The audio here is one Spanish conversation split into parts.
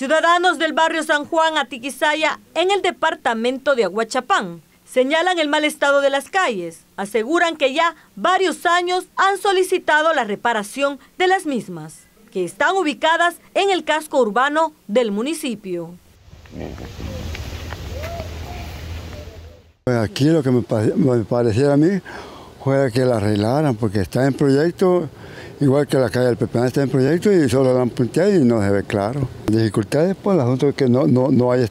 Ciudadanos del barrio San Juan, Atiquizaya, en el departamento de Aguachapán, señalan el mal estado de las calles. Aseguran que ya varios años han solicitado la reparación de las mismas, que están ubicadas en el casco urbano del municipio. Aquí lo que me pareciera a mí fue que la arreglaran, porque está en proyecto, igual que la calle del Pepeán está en proyecto y solo la han punteado y no se ve claro. Dificultades por el asunto de que no hay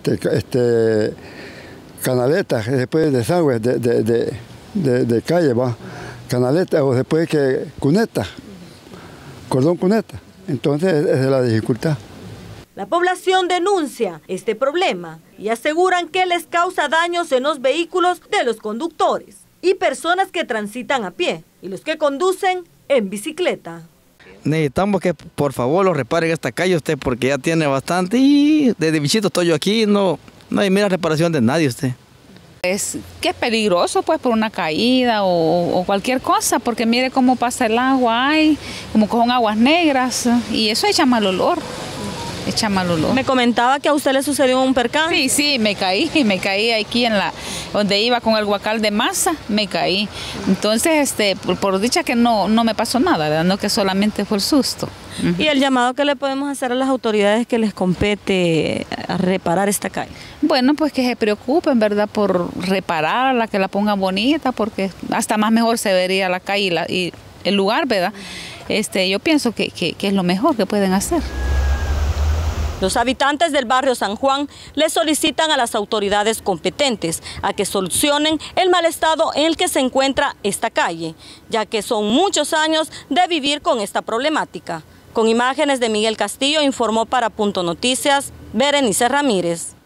canaletas, después desagües de calle, va, canaletas o después que cuneta, cordón cuneta. Entonces esa es la dificultad. La población denuncia este problema y aseguran que les causa daños en los vehículos de los conductores y personas que transitan a pie y los que conducen en bicicleta. Necesitamos que por favor lo reparen esta calle usted, porque ya tiene bastante y desde bichito estoy yo aquí, no hay mera reparación de nadie usted. Es que es peligroso pues por una caída o cualquier cosa, porque mire cómo pasa el agua, como con aguas negras y eso echa mal olor. Me comentaba que a usted le sucedió un percance. Sí, me caí aquí donde iba con el guacal de masa, me caí. Entonces, por dicha que no me pasó nada, ¿verdad? No, que solamente fue el susto. ¿Y el llamado que le podemos hacer a las autoridades que les compete a reparar esta calle? Bueno, pues que se preocupen, ¿verdad?, por repararla, que la pongan bonita, porque hasta más mejor se vería la calle y el lugar, ¿verdad? Yo pienso que es lo mejor que pueden hacer. Los habitantes del barrio San Juan le solicitan a las autoridades competentes a que solucionen el mal estado en el que se encuentra esta calle, ya que son muchos años de vivir con esta problemática. Con imágenes de Miguel Castillo, informó para Punto Noticias, Berenice Ramírez.